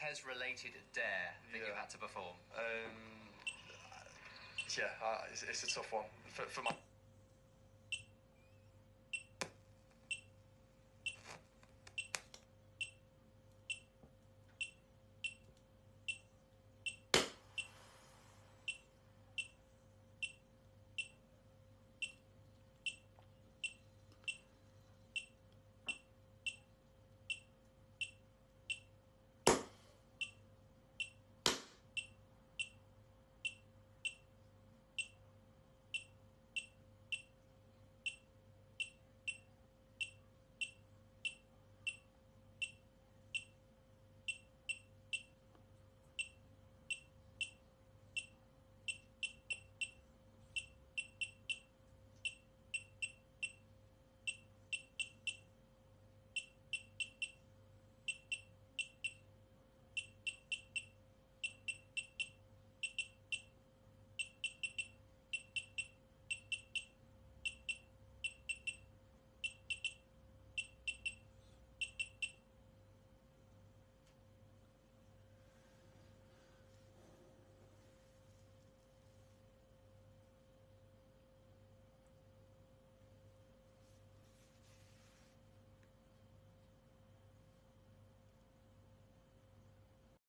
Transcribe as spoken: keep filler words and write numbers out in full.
Pez-related dare that Yeah. you had to perform? Um, yeah, uh, it's, it's a tough one for, for my.